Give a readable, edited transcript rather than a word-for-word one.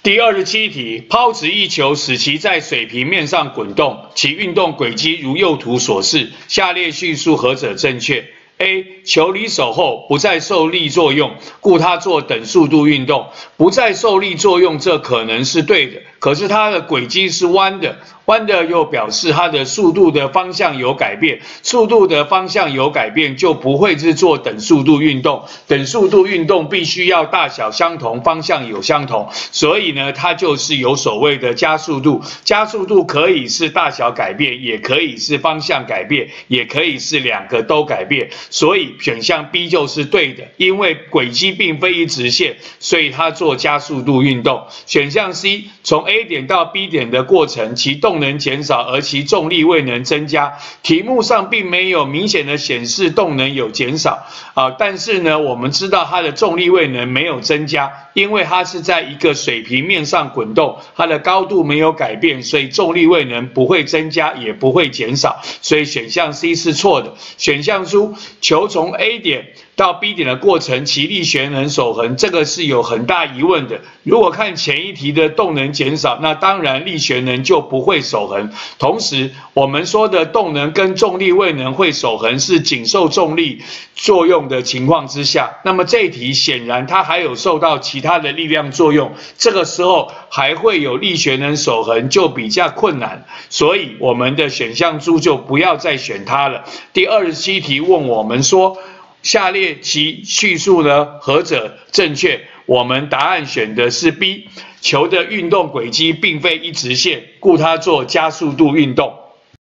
第27题，抛掷一球，使其在水平面上滚动，其运动轨迹如右图所示，下列叙述何者正确 ？A. 球离手后不再受力作用，故它做等速度运动。不再受力作用，这可能是对的，可是它的轨迹是弯的，弯的又表示它的速度的方向有改变，速度的方向有改变就不会是做等速度运动。等速度运动必须要大小相同，方向有相同，所以呢，它就是有所谓的加速度。加速度可以是大小改变，也可以是方向改变，也可以是两个都改变。所以选项 B 就是对的，因为轨迹并非一直线，所以它做加速度运动。选项 C， 从 A 点到 B 点的过程，其动能减少，而其重力未能增加。题目上并没有明显的显示动能有减少但是呢，我们知道它的重力未能没有增加，因为它是在一个水平面上滚动，它的高度没有改变，所以重力未能不会增加，也不会减少，所以选项 C 是错的。选项书，球从 A 点到 B 点的过程，其力学能守恒，这个是有很大疑问的。如果看前一题的动能减少，那当然力学能就不会守恒。同时，我们说的动能跟重力未能会守恒，是仅受重力作用的情况之下。那么这一题显然它还有受到其他的力量作用，这个时候还会有力学能守恒，就比较困难。所以我们的选项猪就不要再选它了。第27题问我们说，下列其叙述呢何者正确？我们答案选的是 B， 球的运动轨迹并非一直线，故它做加速度运动。